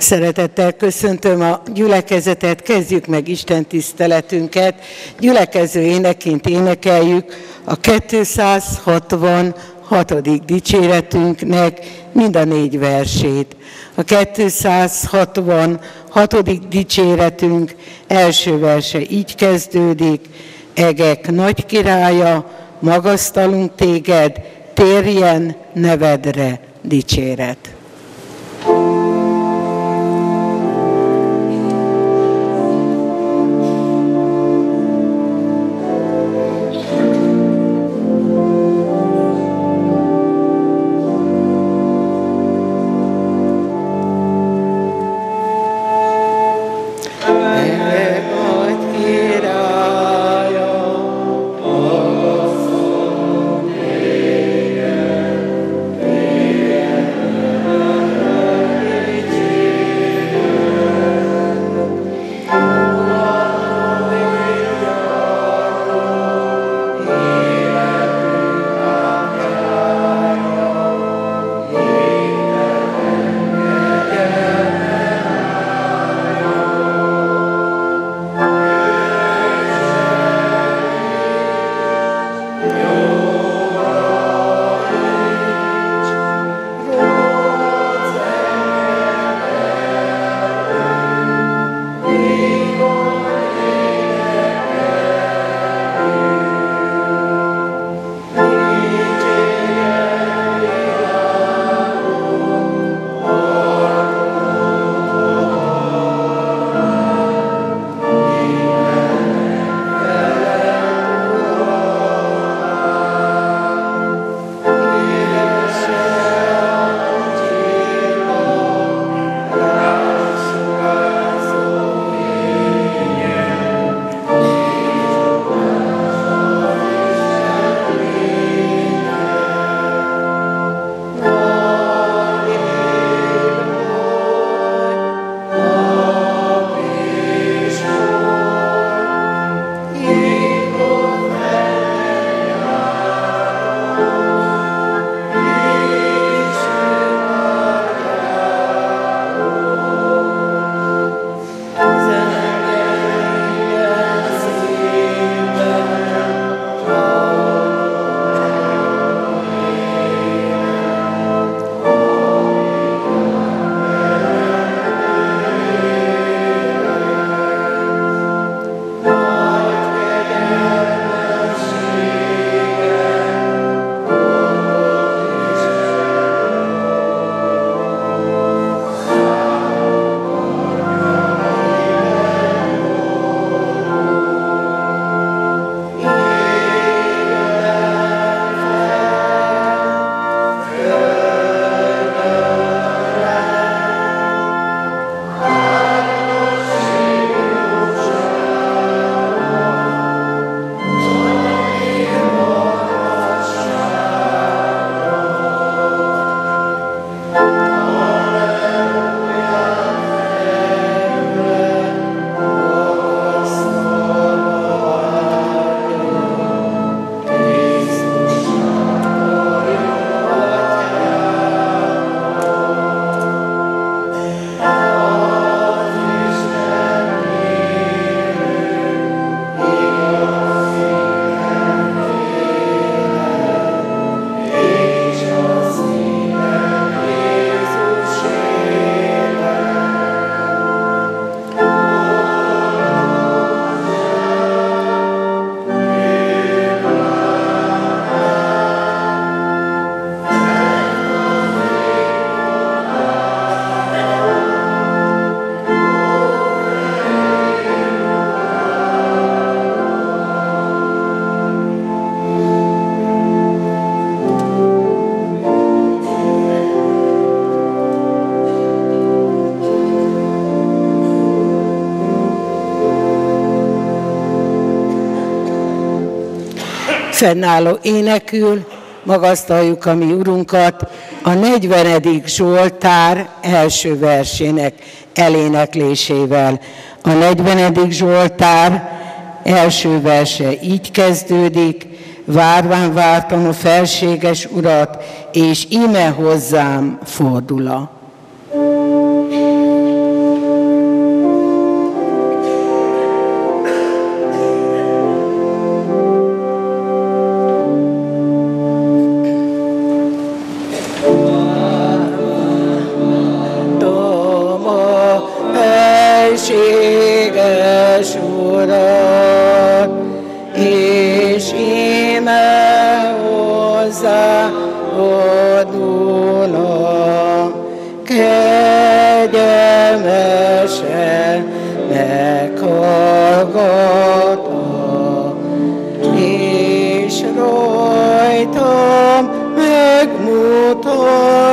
Szeretettel köszöntöm a gyülekezetet, kezdjük meg Isten tiszteletünket. Gyülekező éneként énekeljük a 266. dicséretünknek mind a 4 versét. A 266. dicséretünk első verse így kezdődik: Egek nagy királya, magasztalunk téged, térjen nevedre dicséret. Fennálló énekül magasztaljuk a mi Urunkat a 40. Zsoltár első versének eléneklésével. A 40. Zsoltár első verse így kezdődik: Várván vártam a felséges Urat, és íme hozzám fordul.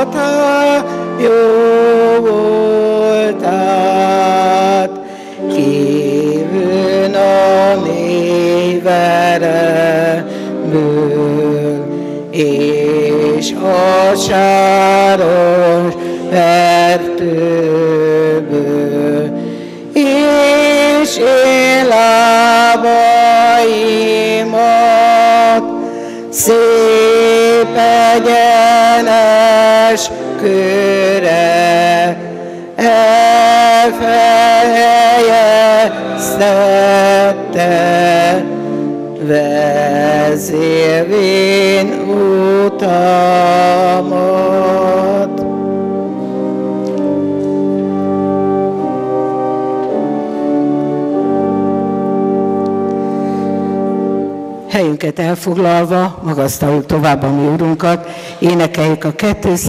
voltál, jó voltál, kívül a mély veremből, és a sáros fertőből, és én lábaimat szép egyenes körre elfejeztette, vezélvén utamat. Helyünket elfoglalva, magasztaljuk tovább a mi Urunkat, énekeljük a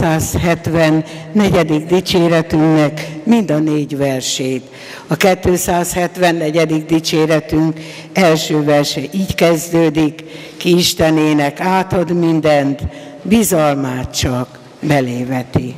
274. dicséretünknek mind a 4 versét. A 274. dicséretünk első verse így kezdődik: ki Istenének átad mindent, bizalmát csak beléveti.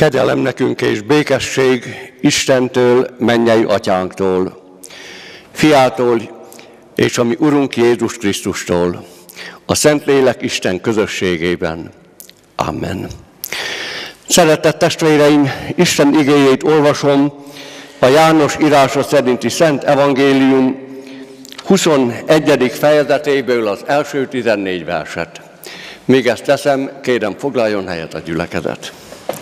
Kegyelem nekünk és békesség Istentől, mennyei Atyánktól, Fiától és a mi Urunk Jézus Krisztustól, a Szentlélek Isten közösségében. Amen. Szeretett testvéreim, Isten igéjét olvasom a János írása szerinti Szent Evangélium 21. fejezetéből az első 14 verset. Még ezt teszem, kérem foglaljon helyet a gyülekezet.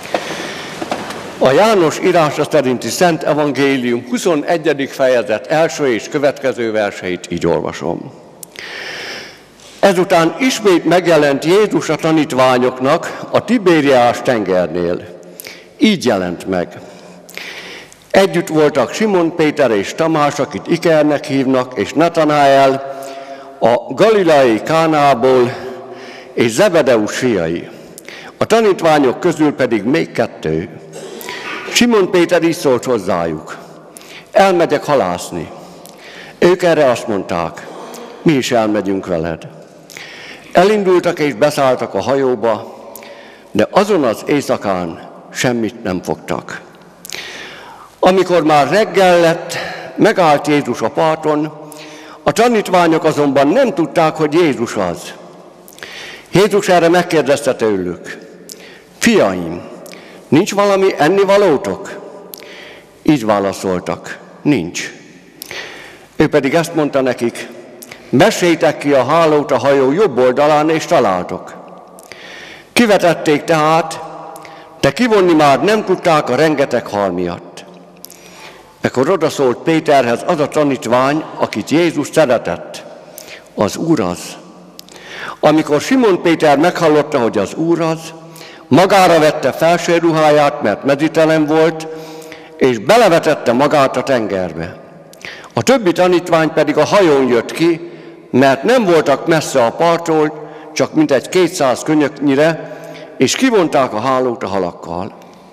A János írása szerinti Szent Evangélium 21. fejezet első és következő verseit így olvasom. Ezután ismét megjelent Jézus a tanítványoknak a Tibériás tengernél. Így jelent meg. Együtt voltak Simon Péter és Tamás, akit Ikernek hívnak, és Natanael, a galileai Kánából, és Zebedeus fiai. A tanítványok közül pedig még kettő. Simon Péter így szólt hozzájuk: elmegyek halászni. Ők erre azt mondták: mi is elmegyünk veled. Elindultak és beszálltak a hajóba, de azon az éjszakán semmit nem fogtak. Amikor már reggel lett, megállt Jézus a parton, a tanítványok azonban nem tudták, hogy Jézus az. Jézus erre megkérdezte tőlük: fiaim, nincs valami ennivalótok? Így válaszoltak: nincs. Ő pedig ezt mondta nekik: messétek ki a hálót a hajó jobb oldalán, és találtok. Kivetették tehát, de kivonni már nem tudták a rengeteg hal miatt. Ekkor odaszólt Péterhez az a tanítvány, akit Jézus szeretett: az Úr az. Amikor Simon Péter meghallotta, hogy az Úr az, magára vette felső ruháját, mert mezítelen volt, és belevetette magát a tengerbe. A többi tanítvány pedig a hajón jött ki, mert nem voltak messze a parttól, csak mintegy 200 könyöknyire, és kivonták a hálót a halakkal.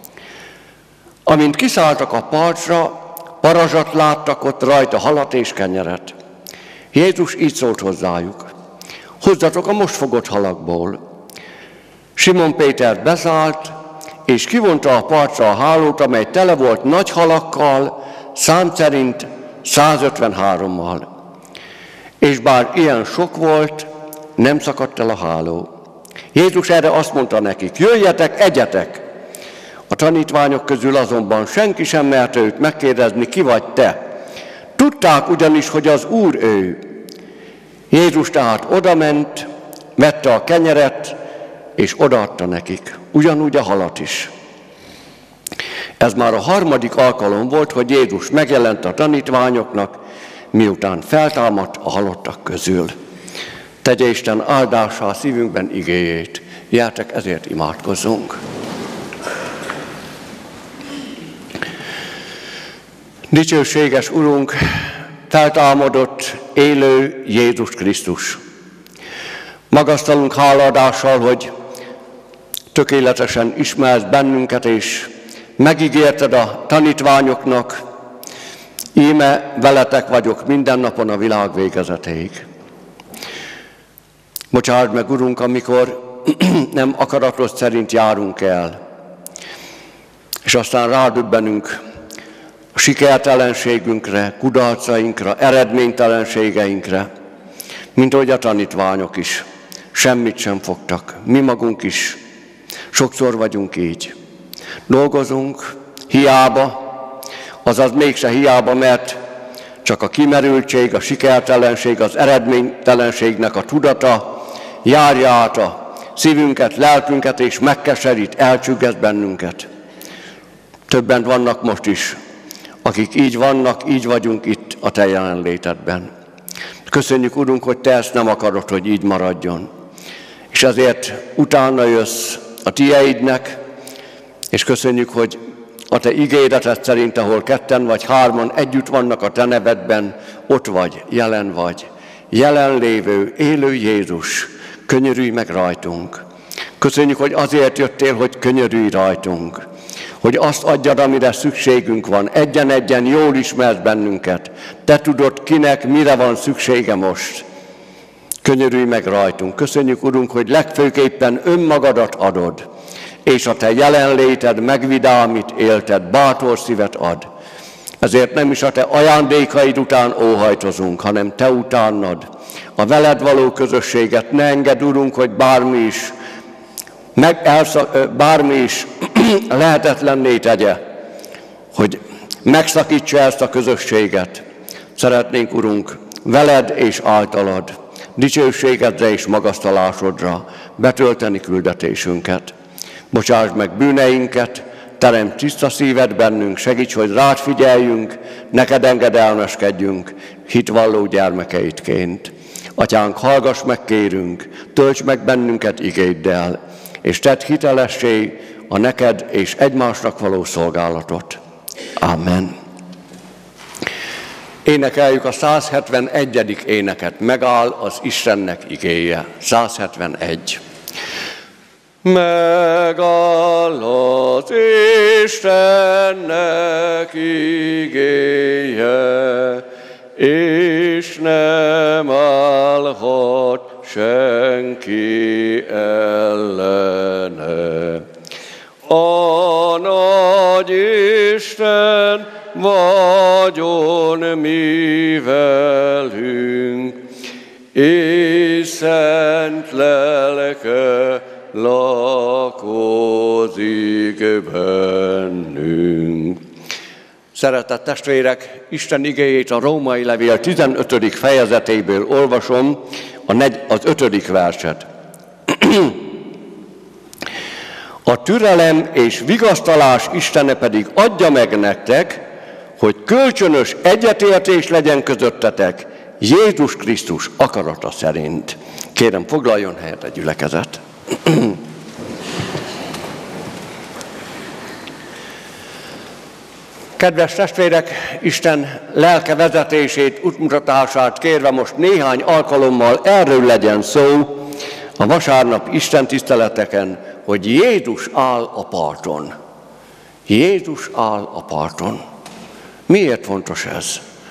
Amint kiszálltak a partra, parazsat láttak ott rajta, halat és kenyeret. Jézus így szólt hozzájuk: hozzatok a most fogott halakból. Simon Péter beszállt, és kivonta a partra a hálót, amely tele volt nagy halakkal, szám szerint 153-mal. És bár ilyen sok volt, nem szakadt el a háló. Jézus erre azt mondta nekik: jöjjetek, egyetek! A tanítványok közül azonban senki sem merte őt megkérdezni: ki vagy te? Tudták ugyanis, hogy az Úr ő. Jézus tehát odament, vette a kenyeret, és odaadta nekik, ugyanúgy a halat is. Ez már a harmadik alkalom volt, hogy Jézus megjelent a tanítványoknak, miután feltámadt a halottak közül. Tegye Isten áldássá a szívünkben igéjét. Gyertek, ezért imádkozzunk. Dicsőséges Urunk, feltámadott, élő Jézus Krisztus. Magasztalunk hálaadással, hogy tökéletesen ismersz bennünket, és megígérted a tanítványoknak: íme veletek vagyok minden napon a világ végezetéig. Bocsáld meg, Urunk, amikor nem akaratod szerint járunk el, és aztán rádöbbenünk a sikertelenségünkre, kudarcainkra, eredménytelenségeinkre, mint ahogy a tanítványok is semmit sem fogtak. Mi magunk is sokszor vagyunk így. Dolgozunk hiába, azaz mégse hiába, mert csak a kimerültség, a sikertelenség, az eredménytelenségnek a tudata járja át a szívünket, lelkünket, és megkeserít, elcsüggeszt bennünket. Többen vannak most is, akik így vannak, így vagyunk itt a Te jelenlétedben. Köszönjük, Urunk, hogy Te ezt nem akarod, hogy így maradjon. És ezért utána jössz a Tieidnek, és köszönjük, hogy a Te ígéreted szerint, ahol ketten vagy hárman együtt vannak a Te nevedben, ott vagy, jelen vagy. Jelenlévő, élő Jézus, könyörülj meg rajtunk. Köszönjük, hogy azért jöttél, hogy könyörülj rajtunk. Hogy azt adjad, amire szükségünk van. Egyen-egyen jól ismersz bennünket. Te tudod, kinek mire van szüksége most. Könyörülj meg rajtunk. Köszönjük, Urunk, hogy legfőképpen önmagadat adod. és a te jelenléted megvidámít élted, bátor szívet ad. Ezért nem is a te ajándékaid után óhajtozunk, hanem te utánad. A veled való közösséget ne engedd, Urunk, hogy bármi is lehetetlenné tegye, hogy megszakítsa ezt a közösséget. Szeretnénk, Urunk, veled és általad, dicsőségedre és magasztalásodra betölteni küldetésünket. Bocsásd meg bűneinket, teremts tiszta szívet bennünk, segíts, hogy rád figyeljünk, neked engedelmeskedjünk, hitvalló gyermekeidként. Atyánk, hallgass meg, kérünk, tölts meg bennünket igéddel, és tedd hitelessé a neked és egymásnak való szolgálatot. Amen. Énekeljük a 171. éneket. Megáll az Istennek igéje. 171. Megáll az Istennek igéje, és nem állhat senki ellene. A nagy Isten vagyon mi velünk, és szent lelke lakozik bennünk. Szeretett testvérek, Isten igéjét a Római levél 15. fejezetéből olvasom, az 5. verset. A türelem és vigasztalás Istene pedig adja meg nektek, hogy kölcsönös egyetértés legyen közöttetek Jézus Krisztus akarata szerint. Kérem, foglaljon helyet a gyülekezet. Kedves testvérek, Isten lelke vezetését, útmutatását kérve most néhány alkalommal erről legyen szó a vasárnap Isten tiszteleteken, hogy Jézus áll a parton. Jézus áll a parton. Miért fontos ez?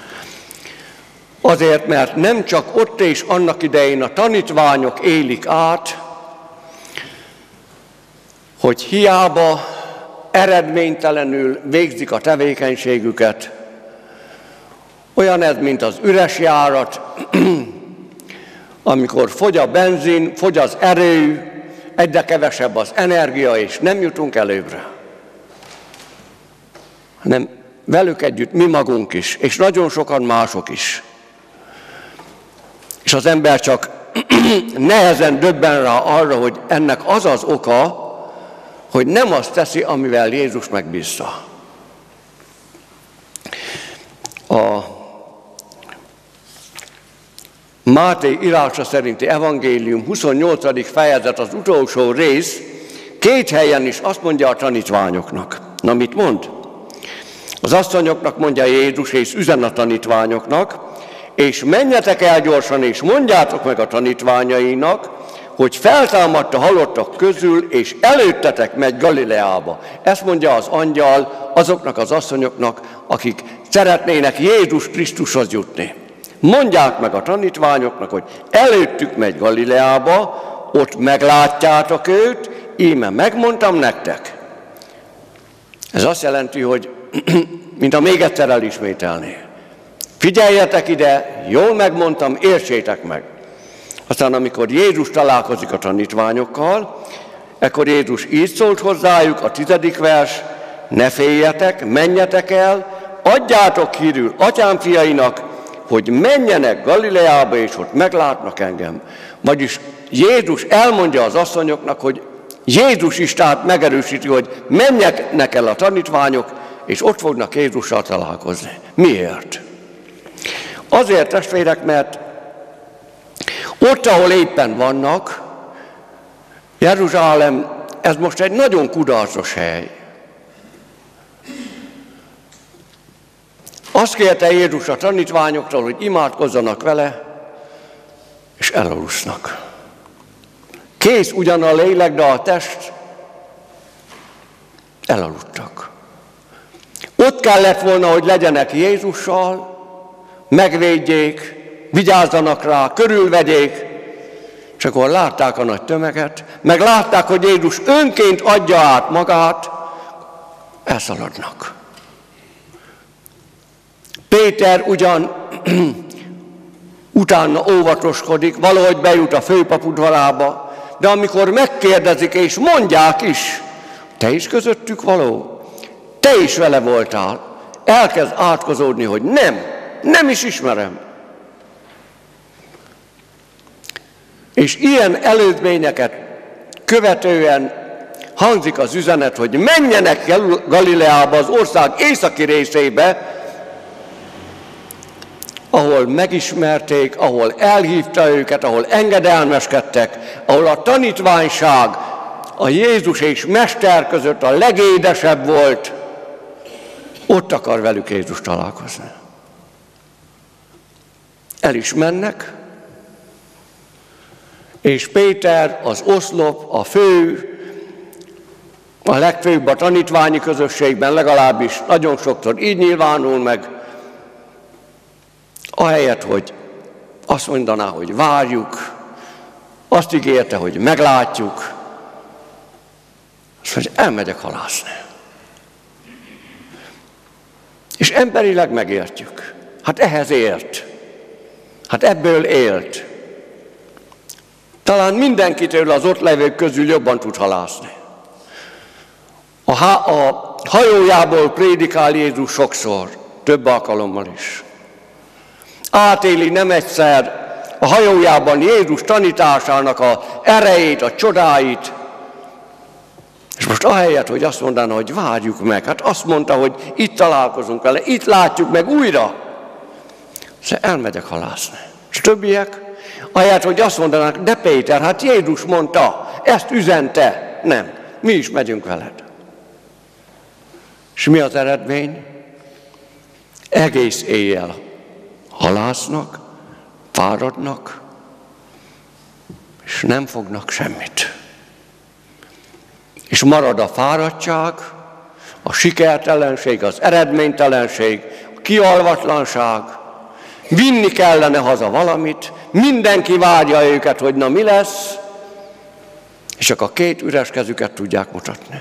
Azért, mert nem csak ott és annak idején a tanítványok élik át, hogy hiába eredménytelenül végzik a tevékenységüket. Olyan ez, mint az üres járat, amikor fogy a benzin, fogy az erő, egyre kevesebb az energia, és nem jutunk előbbre. Hanem velük együtt mi magunk is, és nagyon sokan mások is. És az ember csak nehezen döbben rá arra, hogy ennek az az oka, hogy nem azt teszi, amivel Jézus megbízta. A Máté írása szerinti evangélium 28. fejezet, az utolsó rész, 2 helyen is azt mondja a tanítványoknak. Na, mit mond? Az asszonyoknak mondja Jézus, és üzen a tanítványoknak, és menjetek el gyorsan, és mondjátok meg a tanítványainak, hogy feltámadt a halottak közül, és előttetek megy Galileába. Ezt mondja az angyal azoknak az asszonyoknak, akik szeretnének Jézus Krisztushoz jutni. Mondják meg a tanítványoknak, hogy előttük megy Galileába, ott meglátjátok őt, íme megmondtam nektek. Ez azt jelenti, hogy mint még egyszer elismételni. Figyeljetek ide, jól megmondtam, értsétek meg. Aztán amikor Jézus találkozik a tanítványokkal, ekkor Jézus így szólt hozzájuk, a 10. vers, ne féljetek, menjetek el, adjátok hírül atyám fiainak, hogy menjenek Galileába, és ott meglátnak engem. Vagyis Jézus elmondja az asszonyoknak, hogy Jézus is tehát megerősíti, hogy menjenek el a tanítványok, és ott fognak Jézussal találkozni. Miért? Azért, testvérek, mert ott, ahol éppen vannak, Jeruzsálem, ez most egy nagyon kudarcos hely. Azt kérte Jézus a tanítványoktól, hogy imádkozzanak vele, és elalusznak. Kész ugyan a lélek, de a test, elaludtak. Ott kellett volna, hogy legyenek Jézussal, megvédjék, vigyázzanak rá, körülvegyék, És akkor látták a nagy tömeget, meg látták, hogy Jézus önként adja át magát, elszaladnak. Péter ugyan utána óvatoskodik, valahogy bejut a főpap udvarába, de amikor megkérdezik és mondják is, te is közöttük való, te is vele voltál, elkezd átkozódni, hogy nem is ismerem. És ilyen elődményeket követően hangzik az üzenet, hogy menjenek Galileába, az ország északi részébe, ahol megismerték, ahol elhívta őket, ahol engedelmeskedtek, ahol a tanítványság a Jézus és Mester között a legédesebb volt, ott akar velük Jézus találkozni. El is mennek, és Péter, az oszlop, a fő, a legfőbb a tanítványi közösségben legalábbis nagyon sokszor így nyilvánul meg, ahelyett, hogy azt mondaná, hogy várjuk, azt ígérte, hogy meglátjuk, azt mondja, elmegyek halászni. És emberileg megértjük. Hát ehhez ért. Hát ebből élt. Talán mindenkitől az ott levők közül jobban tud halászni. A hajójából prédikál Jézus sokszor, több alkalommal is. Átéli nem egyszer a hajójában Jézus tanításának az erejét, a csodáit. És most ahelyett, hogy azt mondaná, hogy várjuk meg, hát azt mondta, hogy itt találkozunk vele, itt látjuk meg újra. Szóval elmegyek halászni. És többiek, ahelyett, hogy azt mondanák, de Péter, hát Jézus mondta, ezt üzente. Nem, mi is megyünk veled. És mi az eredmény? Egész éjjel halásznak, fáradnak, és nem fognak semmit. És marad a fáradtság, a sikertelenség, az eredménytelenség, a kialvatlanság, vinni kellene haza valamit, mindenki várja őket, hogy na mi lesz, és csak a két üres kezüket tudják mutatni.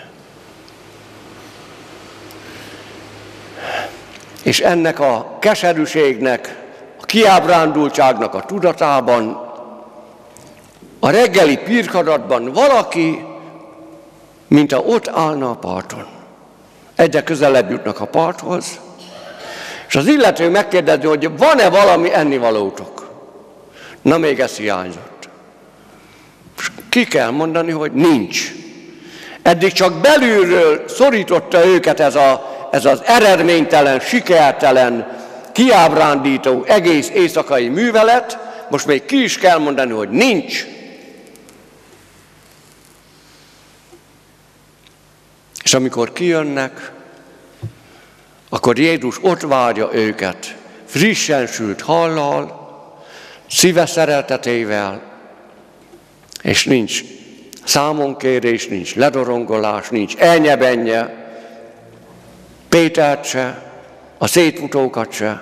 És ennek a keserűségnek, a kiábrándultságnak a tudatában, a reggeli pirkadatban valaki, mintha ott állna a parton. Egyre közelebb jutnak a parthoz, és az illető megkérdezi, hogy van-e valami ennivalótok? Na, még ez hiányzott. És ki kell mondani, hogy nincs. Eddig csak belülről szorította őket ez az eredménytelen, sikertelen, kiábrándító egész éjszakai művelet, most még ki is kell mondani, hogy nincs. És amikor kijönnek, akkor Jézus ott várja őket, frissen sült hallal, szíve szeretetével, és nincs számonkérés, nincs ledorongolás, nincs elnyebenje, Pétert se, a szétfutókat se.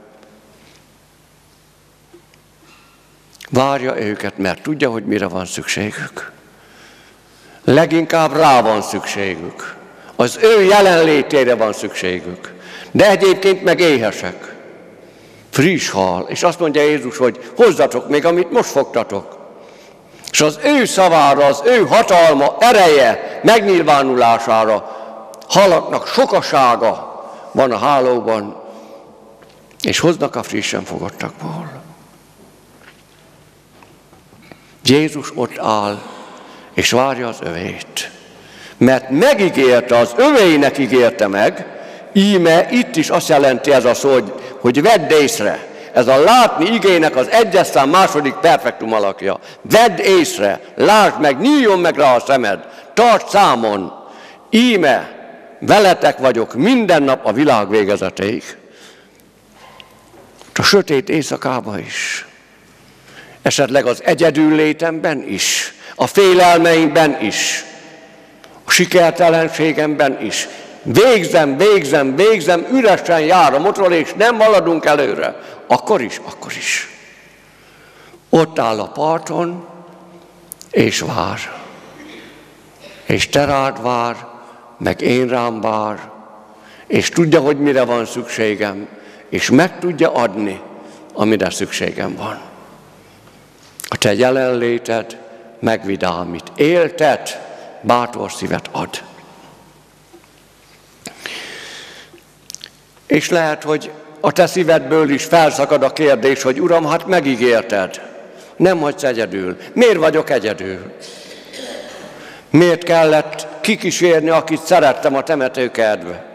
Várja őket, mert tudja, hogy mire van szükségük. Leginkább rá van szükségük. Az ő jelenlétére van szükségük. De egyébként meg éhesek. Friss hal. És azt mondja Jézus, hogy hozzatok még, amit most fogtatok. És az ő szavára, az ő hatalma, ereje, megnyilvánulására halaknak sokasága van a hálóban, és hoznak a frissen fogadtakból. Jézus ott áll, és várja az övét. Mert megígérte, az övéinek ígérte meg, íme itt is azt jelenti ez a szó, hogy vedd észre. Ez a látni igének az egyes szám második perfektum alakja. Vedd észre, lásd meg, nyíljon meg rá a szemed, tarts számon. Íme, veletek vagyok minden nap a világ végezetéig. A sötét éjszakában is. Esetleg az egyedül létemben is. A félelmeimben is. A sikertelenségemben is. Végzem, üresen jár a motor, és nem haladunk előre. Akkor is. Ott áll a parton, és vár. És te rád vár, meg én rám vár, és tudja, hogy mire van szükségem, és meg tudja adni, amire szükségem van. A te jelenléted megvidámít, éltet, bátor szívet ad. És lehet, hogy a te szívedből is felszakad a kérdés, hogy Uram, hát megígérted, nem hagysz egyedül. Miért vagyok egyedül? Miért kellett kikísérni, akit szerettem a temetőkertbe?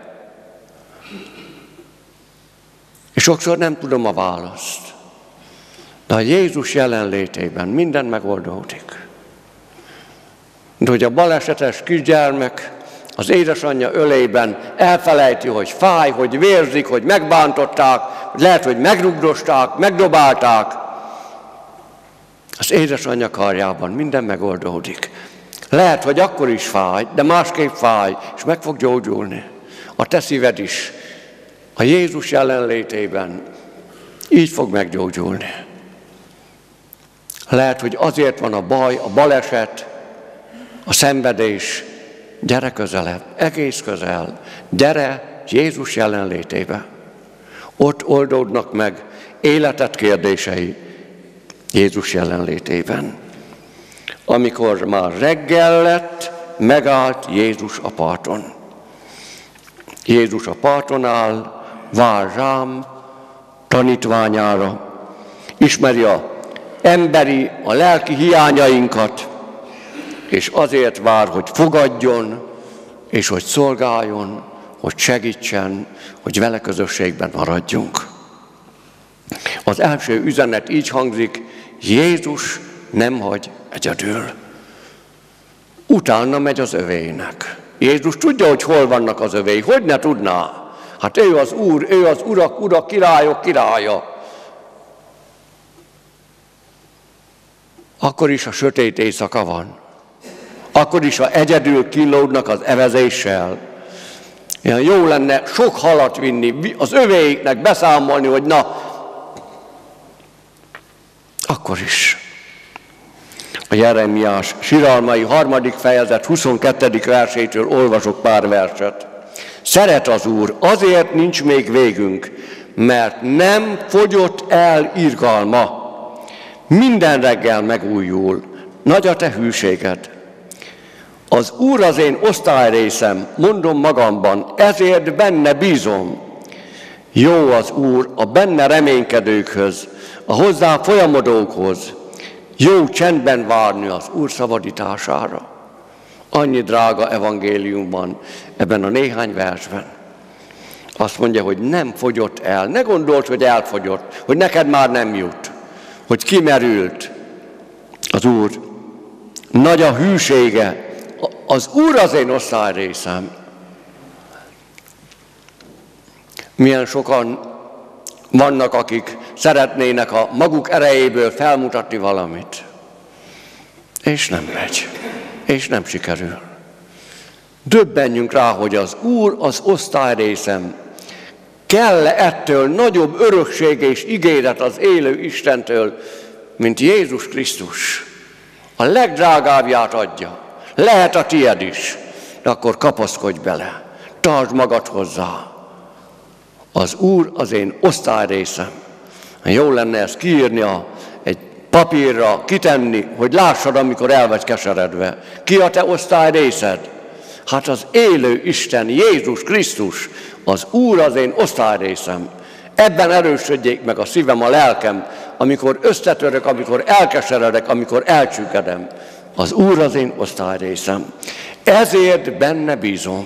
És sokszor nem tudom a választ. De a Jézus jelenlétében minden megoldódik. De hogy a balesetes kisgyermek az édesanyja ölében elfelejti, hogy fáj, hogy vérzik, hogy megbántották, lehet, hogy megrugdosták, megdobálták. Az édesanyja karjában minden megoldódik. Lehet, hogy akkor is fáj, de másképp fáj, és meg fog gyógyulni. A te szíved is a Jézus jelenlétében így fog meggyógyulni. Lehet, hogy azért van a baj, a baleset, a szenvedés. Gyere közelebb, egész közel. Gyere Jézus jelenlétébe. Ott oldódnak meg életed kérdései Jézus jelenlétében. Amikor már reggel lett, megállt Jézus a parton. Jézus a parton áll, vár rám, tanítványára. Ismeri a emberi, a lelki hiányainkat, és azért vár, hogy fogadjon, és hogy szolgáljon, hogy segítsen, hogy vele közösségben maradjunk. Az első üzenet így hangzik, Jézus nem hagy egyedül. Utána megy az övéinek. Jézus tudja, hogy hol vannak az övéi. Hogy ne tudná? Hát ő az Úr, ő az urak ura, királyok királya. Akkor is a sötét éjszaka van. Akkor is, ha egyedül kínlódnak az evezéssel. Ilyen jó lenne sok halat vinni, az övéiknek beszámolni, hogy na, akkor is. A Jeremiás siralmai 3. fejezet 22. versétől olvasok pár verset. Szeret az Úr, azért nincs még végünk, mert nem fogyott el irgalma. Minden reggel megújul, nagy a te hűséged. Az Úr az én osztályrészem, mondom magamban, ezért benne bízom. Jó az Úr a benne reménykedőkhöz, a hozzá folyamodókhoz. Jó csendben várni az Úr szabadítására. Annyi drága evangélium van ebben a néhány versben. Azt mondja, hogy nem fogyott el. Ne gondold, hogy elfogyott, hogy neked már nem jut, hogy kimerült az Úr. Nagy a hűsége. Az Úr az én osztályrészem. Milyen sokan vannak, akik szeretnének a maguk erejéből felmutatni valamit. És nem megy. És nem sikerül. Döbbenjünk rá, hogy az Úr az osztályrészem. Kell-e ettől nagyobb örökség és ígéret az élő Istentől, mint Jézus Krisztus? A legdrágábbját adja. Lehet a tied is, de akkor kapaszkodj bele. Tartsd magad hozzá. Az Úr az én osztályrészem. Jó lenne ezt kiírni egy papírra, kitenni, hogy lássad, amikor el vagy keseredve. Ki a te osztályrészed? Hát az élő Isten, Jézus Krisztus, az Úr az én osztályrészem. Ebben erősödjék meg a szívem, a lelkem, amikor összetörök, amikor elkeseredek, amikor elcsüggedem. Az Úr az én osztályrészem. Ezért benne bízom.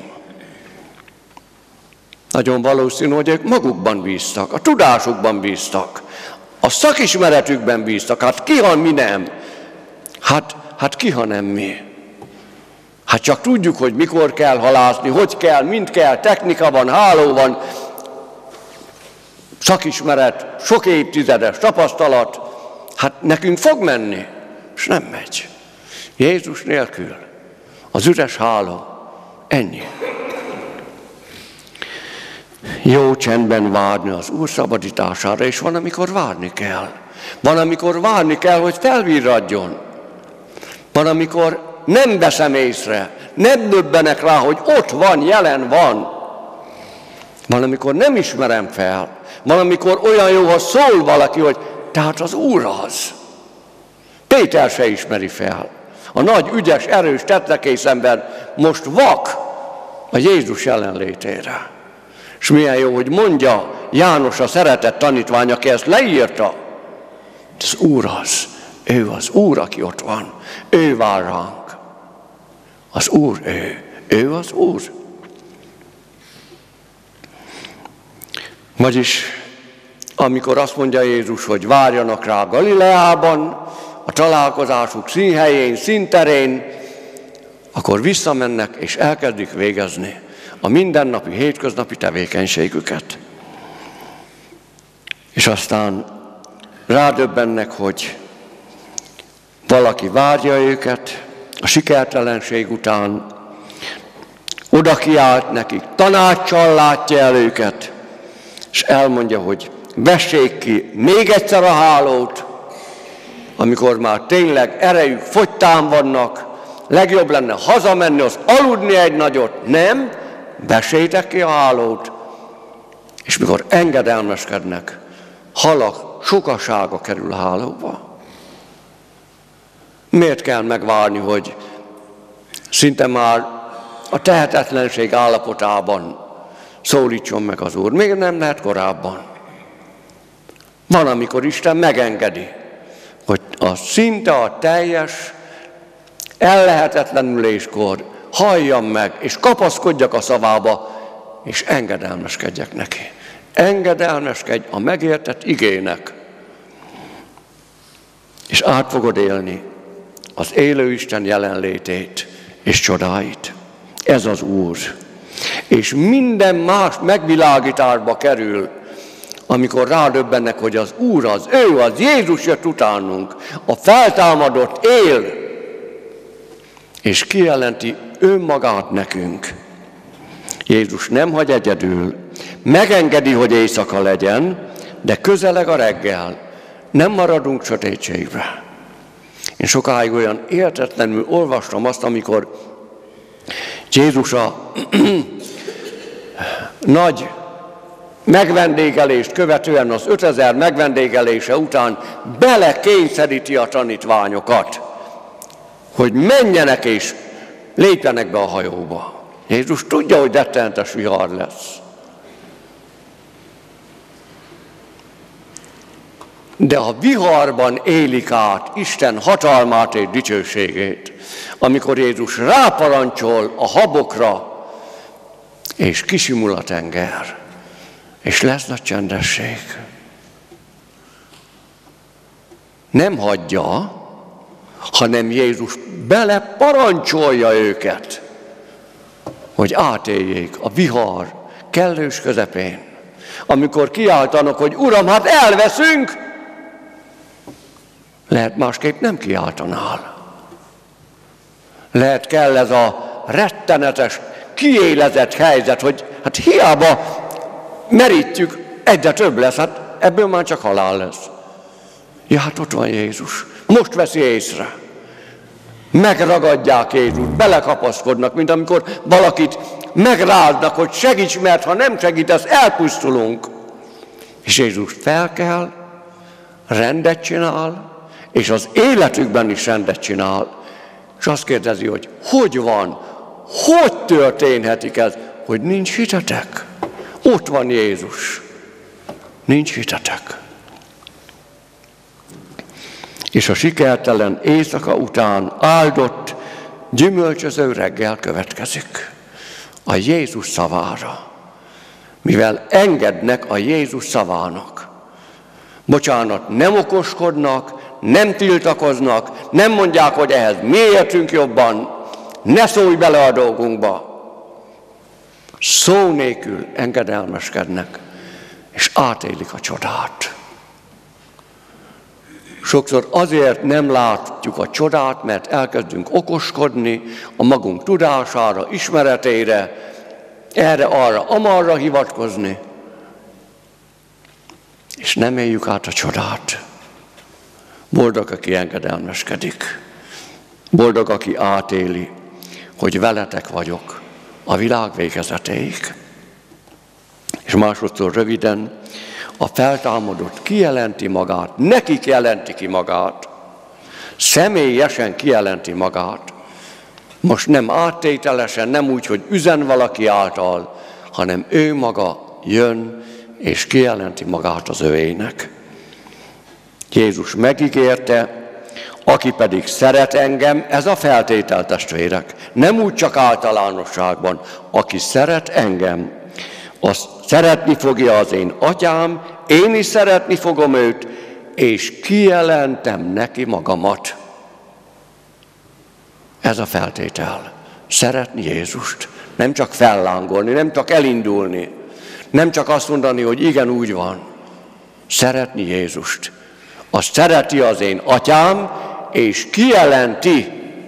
Nagyon valószínű, hogy ők magukban bíztak, a tudásukban bíztak, a szakismeretükben bíztak. Hát ki, ha mi nem? Hát ki, ha nem mi? Hát csak tudjuk, hogy mikor kell halászni, hogy kell, mind kell, technika van, háló van, szakismeret, sok évtizedes tapasztalat. Hát nekünk fog menni, és nem megy. Jézus nélkül. Az üres háló. Ennyi. Jó csendben várni az Úr szabadítására, és van, amikor várni kell. Van, amikor várni kell, hogy felvirradjon. Van, amikor nem veszem észre, nem döbbenek rá, hogy ott van, jelen van. Van, amikor nem ismerem fel. Van, amikor olyan jó, ha szól valaki, hogy tehát az Úr az. Péter se ismeri fel. A nagy, ügyes, erős, tettekész ember most vak a Jézus jelenlétére. És milyen jó, hogy mondja János, a szeretett tanítvány, aki ezt leírta. Az Úr az. Ő az Úr, aki ott van. Ő vár ránk. Az Úr ő. Ő az Úr. Vagyis, amikor azt mondja Jézus, hogy várjanak rá Galileában, a találkozásuk színhelyén, színterén, akkor visszamennek és elkezdik végezni a mindennapi, hétköznapi tevékenységüket. És aztán rádöbbennek, hogy valaki várja őket a sikertelenség után, oda kiált nekik, tanáccsal látja el őket, és elmondja, hogy vessék ki még egyszer a hálót, amikor már tényleg erejük fogytán vannak, legjobb lenne hazamenni, az aludni egy nagyot. Nem, vessétek ki a hálót, és mikor engedelmeskednek, halak sokasága kerül a hálóba. Miért kell megvárni, hogy szinte már a tehetetlenség állapotában szólítson meg az Úr? Még nem lehet korábban. Van, amikor Isten megengedi, hogy szinte a teljes ellehetetlenüléskor halljam meg, és kapaszkodjak a szavába, és engedelmeskedjek neki. Engedelmeskedj a megértett igének, és át fogod élni az élő Isten jelenlétét és csodáit. Ez az Úr. És minden más megvilágításba kerül, amikor rádöbbennek, hogy az Úr az, ő az, Jézus jött utánunk, a feltámadott él, és kijelenti önmagát nekünk. Jézus nem hagy egyedül, megengedi, hogy éjszaka legyen, de közeleg a reggel, nem maradunk sötétségbe. Én sokáig olyan értetlenül olvastam azt, amikor Jézus a nagy megvendégelést követően, az 5000 megvendégelése után belekényszeríti a tanítványokat, hogy menjenek és lépjenek be a hajóba. Jézus tudja, hogy rettenetes vihar lesz. De a viharban élik át Isten hatalmát és dicsőségét, amikor Jézus ráparancsol a habokra, és kisimul a tenger, és lesz nagy csendesség. Nem hagyja, hanem Jézus beleparancsolja őket, hogy átéljék a vihar kellős közepén. Amikor kiáltanak, hogy Uram, hát elveszünk, lehet másképp nem kiáltanál. Lehet kell ez a rettenetes, kiélezett helyzet, hogy hát hiába merítjük, egyre több lesz, hát ebből már csak halál lesz. Ja, hát ott van Jézus. Most veszi észre. Megragadják Jézust, belekapaszkodnak, mint amikor valakit megráznak, hogy segíts, mert ha nem segítesz, elpusztulunk. És Jézus felkel, rendet csinál, és az életükben is rendet csinál. És azt kérdezi, hogy hogy van, hogy történhetik ez, hogy nincs hitetek. Ott van Jézus. Nincs hitetek. És a sikertelen éjszaka után áldott, gyümölcsöző reggel következik a Jézus szavára, mivel engednek a Jézus szavának. Bocsánat, nem okoskodnak, nem tiltakoznak, nem mondják, hogy ehhez mi értünk jobban, ne szólj bele a dolgunkba. Szó nélkül engedelmeskednek, és átélik a csodát. Sokszor azért nem látjuk a csodát, mert elkezdünk okoskodni a magunk tudására, ismeretére, erre, arra, amarra hivatkozni, és nem éljük át a csodát. Boldog, aki engedelmeskedik. Boldog, aki átéli, hogy veletek vagyok a világ végezetéig. És másodszor röviden, a feltámadott kijelenti magát, nekik jelenti ki magát, személyesen kijelenti magát. Most nem áttételesen, nem úgy, hogy üzen valaki által, hanem ő maga jön és kijelenti magát az övének. Jézus megígérte, aki pedig szeret engem, ez a feltétel, testvérek, nem úgy csak általánosságban, aki szeret engem, az szeretni fogja az én atyám, én is szeretni fogom őt, és kijelentem neki magamat. Ez a feltétel. Szeretni Jézust. Nem csak fellángolni, nem csak elindulni, nem csak azt mondani, hogy igen, úgy van. Szeretni Jézust. Azt szereti az én atyám, és kijelenti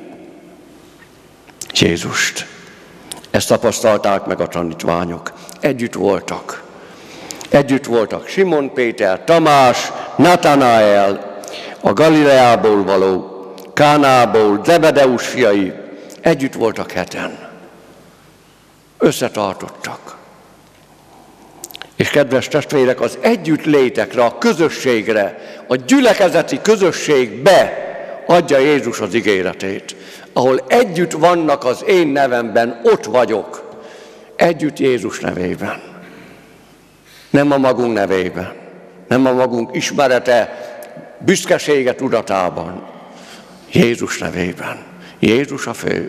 Jézust. Ezt tapasztalták meg a tanítványok. Együtt voltak. Együtt voltak Simon Péter, Tamás, Natanael, a Galileából való, Kánából, Zebedeus fiai. Együtt voltak 7-en. Összetartottak. És kedves testvérek, az együttlétekre, a közösségre, a gyülekezeti közösségbe adja Jézus az ígéretét. Ahol együtt vannak az én nevemben, ott vagyok. Együtt Jézus nevében. Nem a magunk nevében. Nem a magunk ismerete, büszkesége tudatában. Jézus nevében. Jézus a fő.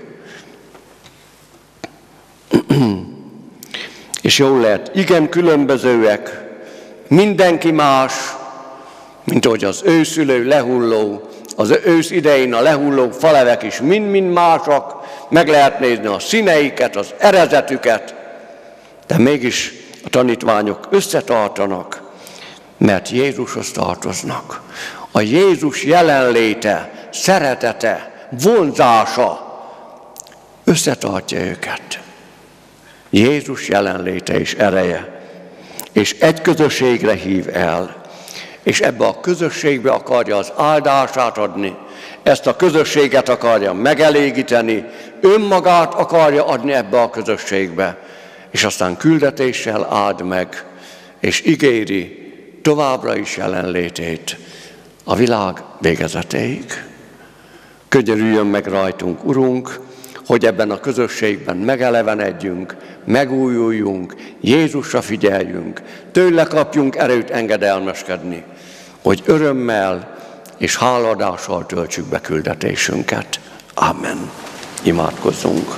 És jól lehet, igen különbözőek, mindenki más, mint ahogy az őszülő, lehulló, az ősz idején a lehulló falevek is mind-mind másak, meg lehet nézni a színeiket, az erezetüket, de mégis a tanítványok összetartanak, mert Jézushoz tartoznak. A Jézus jelenléte, szeretete, vonzása összetartja őket. Jézus jelenléte és ereje, és egy közösségre hív el, és ebbe a közösségbe akarja az áldását adni, ezt a közösséget akarja megelégíteni, önmagát akarja adni ebbe a közösségbe, és aztán küldetéssel áld meg, és ígéri továbbra is jelenlétét a világ végezetéig. Könyörüljön meg rajtunk, Urunk, hogy ebben a közösségben megelevenedjünk, megújuljunk, Jézusra figyeljünk, tőle kapjunk erőt engedelmeskedni, hogy örömmel és háladással töltsük be küldetésünket. Amen. Imádkozzunk.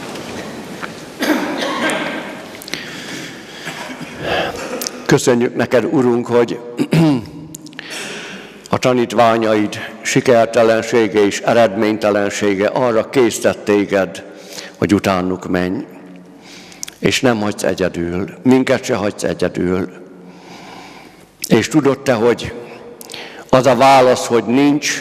Köszönjük neked, Urunk, hogy a tanítványaid sikertelensége és eredménytelensége arra késztett téged, hogy utánuk menj, és nem hagysz egyedül, minket se hagysz egyedül. És tudod te, hogy az a válasz, hogy nincs,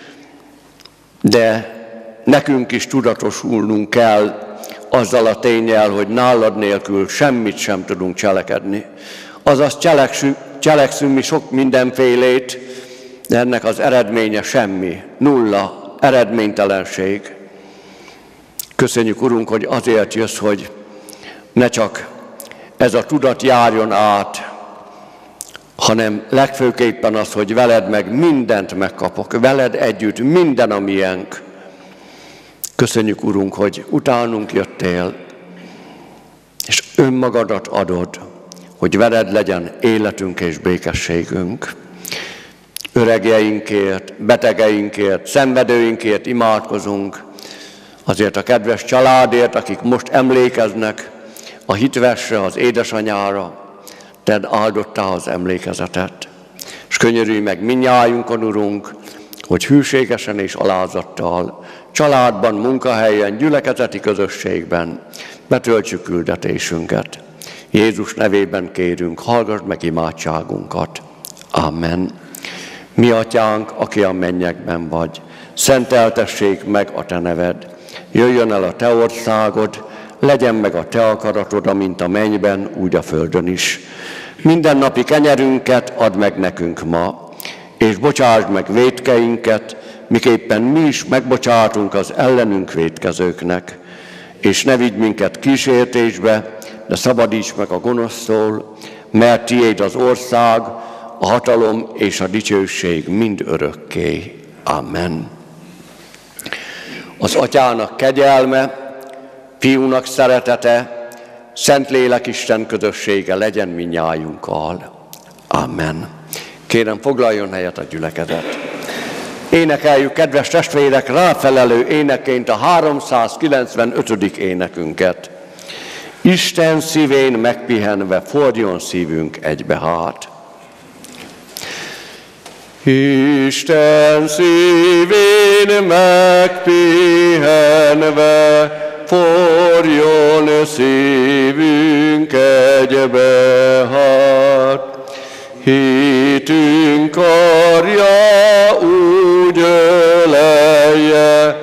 de nekünk is tudatosulnunk kell azzal a ténnyel, hogy nálad nélkül semmit sem tudunk cselekedni. Azaz cselekszünk mi sok mindenfélét, de ennek az eredménye semmi, nulla, eredménytelenség. Köszönjük, Urunk, hogy azért jössz, hogy ne csak ez a tudat járjon át, hanem legfőképpen az, hogy veled meg mindent megkapok, veled együtt minden a miénk. Köszönjük, Urunk, hogy utánunk jöttél, és önmagadat adod, hogy veled legyen életünk és békességünk. Öregjeinkért, betegeinkért, szenvedőinkért imádkozunk, azért a kedves családért, akik most emlékeznek a hitvesre, az édesanyára, Ted áldottál az emlékezetet. És könyörülj meg mindnyájunkon, Urunk, hogy hűségesen és alázattal, családban, munkahelyen, gyülekezeti közösségben betöltsük küldetésünket. Jézus nevében kérünk, hallgass meg imádságunkat. Amen. Mi atyánk, aki a mennyekben vagy, szenteltessék meg a te neved. Jöjjön el a te országod, legyen meg a te akaratod, amint a mennyben, úgy a földön is. Mindennapi kenyerünket add meg nekünk ma, és bocsásd meg vétkeinket, miképpen mi is megbocsátunk az ellenünk vétkezőknek, és ne vigy minket kísértésbe, de szabadíts meg a gonosztól, mert tiéd az ország, a hatalom és a dicsőség mind örökké. Amen. Az Atyának kegyelme, Fiúnak szeretete, Szentlélek Isten közössége legyen mindnyájunkkal. Amen. Kérem, foglaljon helyet a gyülekezet. Énekeljük, kedves testvérek, ráfelelő éneként a 395. énekünket. Isten szívén megpihenve fordjon szívünk egybe hát. Isten szívén megpihenve forjon szívünk egybe hát. Hitünk karja úgy ölelje,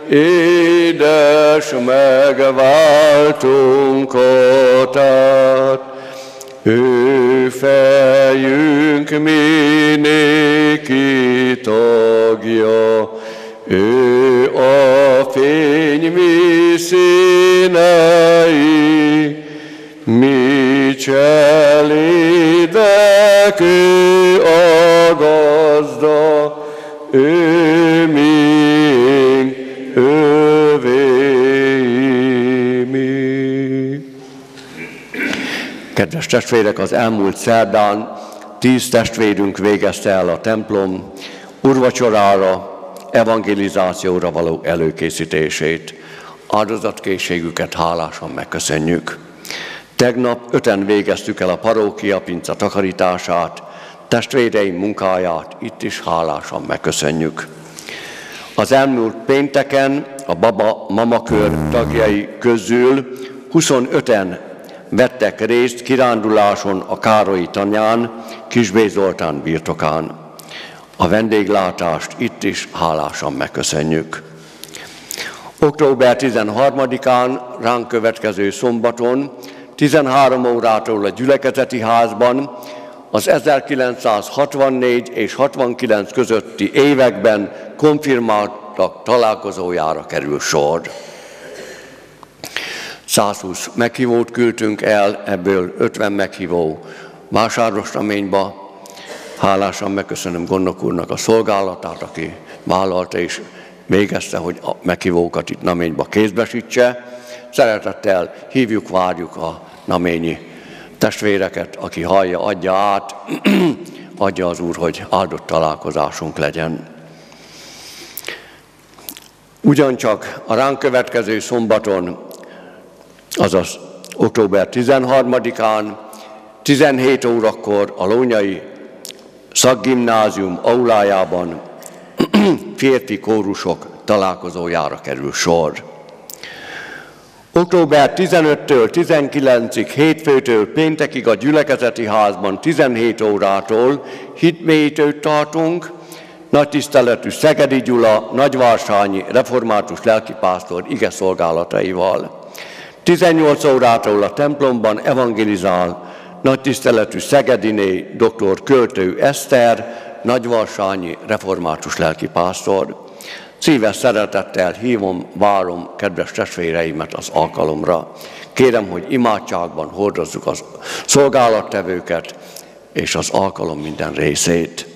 édes megváltunkat át. Ő fejünk minéki tagja, ő a fény mi színei, mi cselédek, ő a gazda, ő miénk, ővé mi. Kedves testvérek, az elmúlt szerdán 10 testvérünk végezte el a templom úrvacsorára, evangelizációra való előkészítését. Áldozatkészségüket hálásan megköszönjük. Tegnap 5-en végeztük el a parókia pince takarítását, testvéreim munkáját itt is hálásan megköszönjük. Az elmúlt pénteken a Baba-Mama kör tagjai közül 25-en vettek részt kiránduláson a Károlyi tanyán, Kisbé Zoltán birtokán. A vendéglátást itt is hálásan megköszönjük. Október 13-án, ránk következő szombaton, 13 órától a gyülekezeti házban az 1964 és 69 közötti években konfirmáltak találkozójára kerül sor. 120 meghívót küldtünk el, ebből 50 meghívó Vásárosnaményba. Hálásan megköszönöm Gondnok úrnak a szolgálatát, aki vállalta és végezte, hogy a meghívókat itt Naményba kézbesítse. Szeretettel hívjuk, várjuk a naményi testvéreket, aki hallja, adja át, adja az Úr, hogy áldott találkozásunk legyen. Ugyancsak a ránk következő szombaton, azaz október 13-án, 17 órakor a Lónyai Szakgimnázium aulájában férfi kórusok találkozójára kerül sor. Október 15-től 19-ig, hétfőtől péntekig a gyülekezeti házban 17 órától hitmélyítőt tartunk, nagy tiszteletű Szegedi Gyula, nagyvársányi református lelkipásztor ige szolgálataival. 18 órától a templomban evangelizál nagy tiszteletű Szegediné dr. Költő Eszter, nagyvarsányi református lelkipásztor. Szíves szeretettel hívom, várom kedves testvéreimet az alkalomra. Kérem, hogy imádságban hordozzuk a szolgálattevőket és az alkalom minden részét.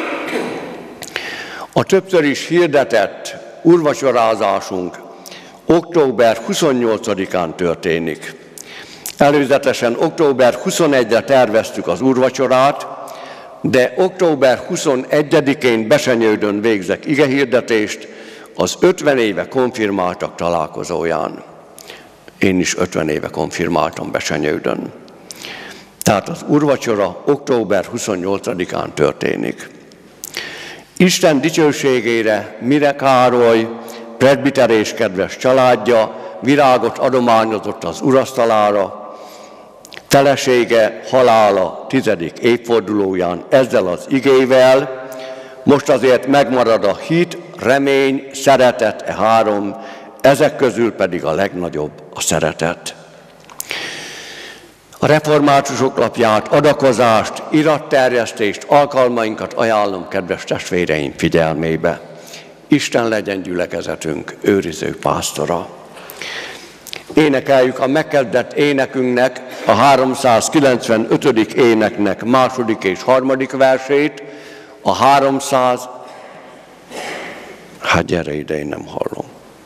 A többször is hirdetett úrvacsorázásunk október 28-án történik. Előzetesen október 21-re terveztük az úrvacsorát, de október 21-én Besenyődön végzek igehirdetést az 50 éve konfirmáltak találkozóján. Én is 50 éve konfirmáltam Besenyődön. Tehát az úrvacsora október 28-án történik. Isten dicsőségére Mire Károly, presbiter és kedves családja virágot adományozott az urasztalára, felesége halála 10. évfordulóján ezzel az igével. Most azért megmarad a hit, remény, szeretet, e három, ezek közül pedig a legnagyobb a szeretet. A reformátusok lapját, adakozást, iratterjesztést, alkalmainkat ajánlom kedves testvéreim figyelmébe. Isten legyen gyülekezetünk őriző pásztora. Énekeljük a megkezdett énekünknek, a 395. éneknek második és harmadik versét, a 300... Hát gyere ide, én nem hallom.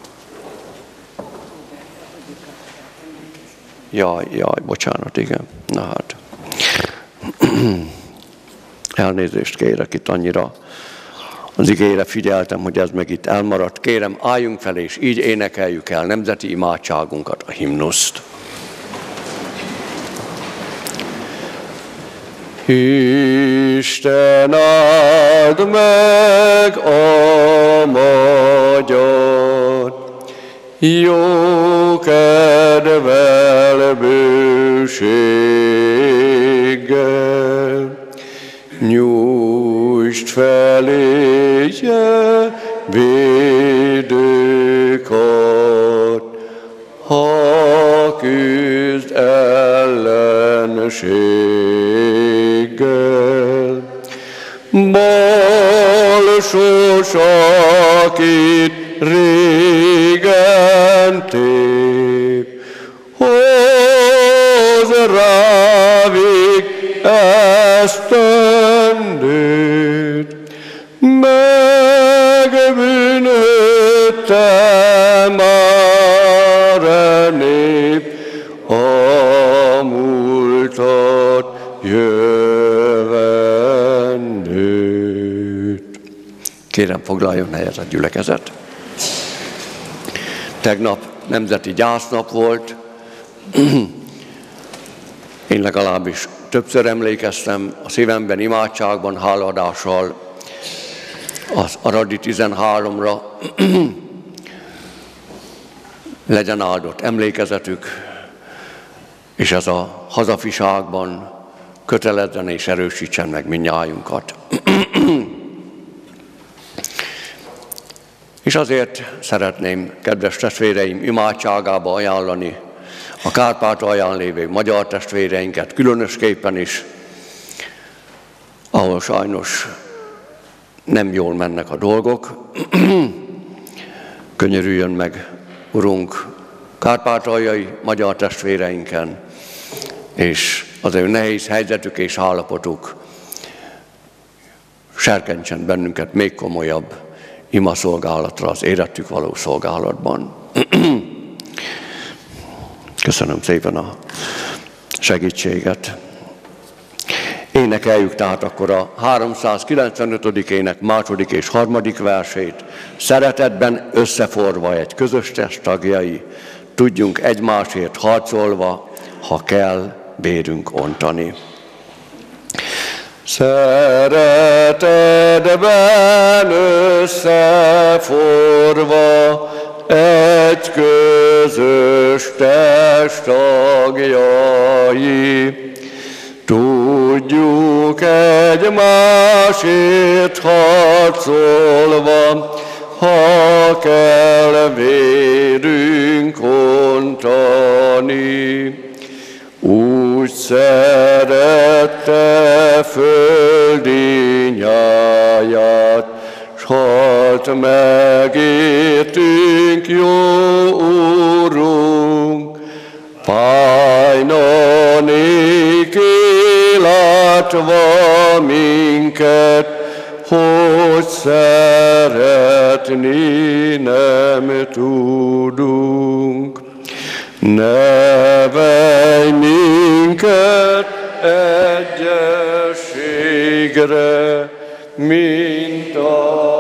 Jaj, bocsánat, igen. Na hát. Elnézést kérek, itt annyira az igére figyeltem, hogy ez meg itt elmaradt. Kérem, álljunk fel, és így énekeljük el nemzeti imádságunkat, a himnuszt. Isten áld meg a magyar, jó kedvel bőséggel, nyújtsd feléje védőkart, ha küzd ellenséggel. Balsos, akit régen tép, hoz rávig esztendőt, megbűnődte már a nép a múltat jövendőt. Kérem, foglaljon helyet a gyülekezet. Tegnap nemzeti gyásznap volt. Én legalábbis többször emlékeztem a szívemben imádságban, hálaadással az Aradi 13-ra. Legyen áldott emlékezetük, és ez a hazafiságban kötelezzen és erősítsen meg mindnyájunkat. És azért szeretném, kedves testvéreim, imádságába ajánlani a Kárpátalján lévő magyar testvéreinket, különösképpen is, ahol sajnos nem jól mennek a dolgok. Könyörüljön meg, Urunk, kárpátaljai magyar testvéreinken, és az ő nehéz helyzetük és állapotuk serkentsen bennünket még komolyabb imaszolgálatra, az érettük való szolgálatban. Köszönöm szépen a segítséget. Énekeljük tehát akkor a 395. ének második és harmadik versét. Szeretetben összeforva egy közös test tagjai, tudjunk egymásért harcolva, ha kell, bérünk ontani. Szeretetben összeforva egy közös test tagjai, tudjuk egymásért harcolva, ha kell, vérünk ontani. Úgy szerette földi nyáját, s halt megértünk, jó Úrunk. Fájnanék látva minket, hogy szeretni nem tudunk. Nevelj minket egyességre, mint a